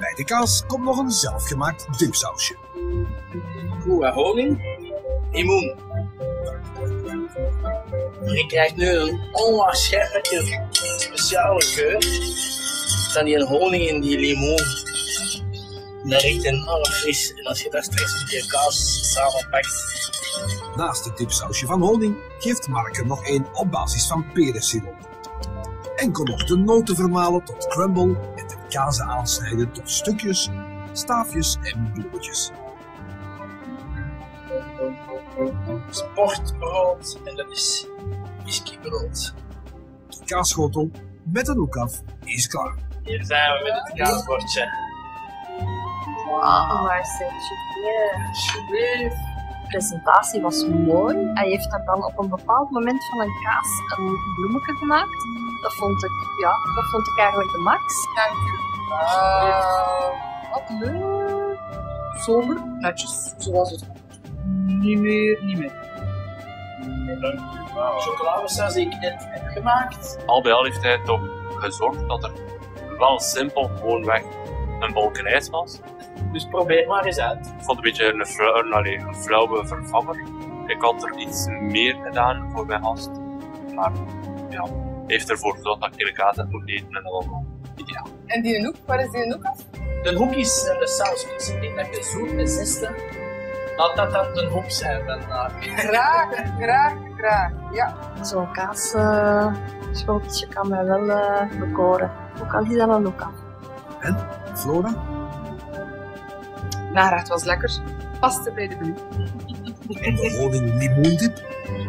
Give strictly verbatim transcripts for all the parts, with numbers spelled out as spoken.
Bij de kaas komt nog een zelfgemaakt dipsausje. Goed, honing, limoen. Je krijgt nu een onwaarschijnlijke speciale geur. Dan die honing en die limoen. Dat riekt enorm fris. En als je daar straks met je kaas samen pakt. Naast het dipsausje van honing geeft Mark er nog één op basis van peressiroop. Enkel nog de noten vermalen tot crumble en de kazen aansnijden tot stukjes, staafjes en bloemetjes. Sportbrood en dat is whiskybrood. De kaasschotel met een hoek af is klaar. Hier zijn we met het kaasbordje. Wauw, maar de presentatie was mooi. Hij heeft er dan op een bepaald moment van een kaas een bloemetje gemaakt. Dat vond ik, ja, dat vond ik eigenlijk de max. Dank u. Uh, wat leuk. Sober, netjes, zoals het komt. Niet meer, niet meer. Dank u. Wow. Chocoladesaus die ik net heb gemaakt. Al bij al heeft hij toch gezorgd dat er wel simpel gewoonweg een bolken ijs was. Dus probeer maar eens uit. Ik vond het een beetje een, flauwe, een, een flauwe vervanger. Ik had er iets meer gedaan voor mijn gast. Maar ja, heeft ervoor gezorgd dat ik hele kaas heb moeten eten en dat was wel ideaal. En die hoek, waar is die hoek af? De hoekjes en de sausjes. Ik denk dat je zoet met zesde, laat dat dan de hoek zijn. Dan, uh... Graag, graag, graag. Ja. Zo'n kaasschoteltje uh, kan mij wel uh, bekoren. Ook al is dat een hoek af. En, Flora? Nageraad was lekker. Paste bij de menu. En de honing-limoendip?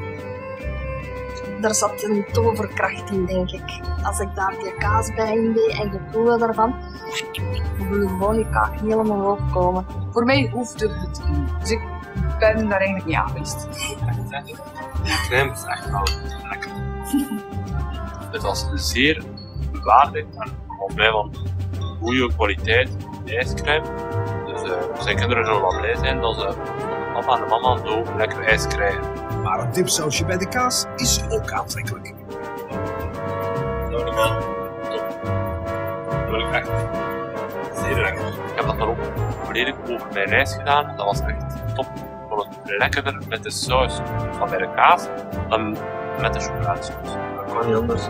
Daar zat een toverkracht in, denk ik. Als ik daar die kaas bij in deed en je proefde daarvan, voelde gewoon je kaak helemaal opkomen. Voor mij hoefde het niet. Dus ik ben daar eigenlijk niet aan geweest. De crème is echt wel lekker. Het was zeer waardig en volgens mij van goede kwaliteit ijscrème. Dus uh, zijn kinderen zullen wel blij zijn dat ze van papa en mama zo lekker ijs krijgen. Maar een dipsausje bij de kaas is ook aantrekkelijk. Dat niet wel. Dat wil ik echt. Zeer lekker. Ik heb dat dan ook volledig over mijn rijst gedaan. Dat was echt top. Ik vond het lekkerder met de saus van bij de kaas dan met de chocoladesaus. Dat kan niet anders.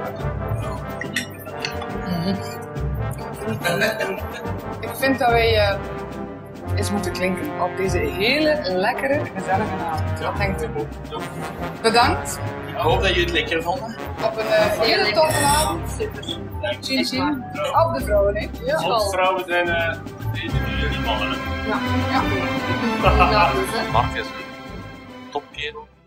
Ik vind dat wij uh, eens moeten klinken op deze hele lekkere, gezellige avond. Wat denkt u? Bedankt. Ik hoop dat jullie het lekker vonden. Op een uh, hele toffe avond. Super. Zien, zien. Op de vrouwen, hè? Ja. Alle vrouwen zijn uh, deze die mannen. Ja. Ja. Ja, dus, hè. Mark is een topkerel.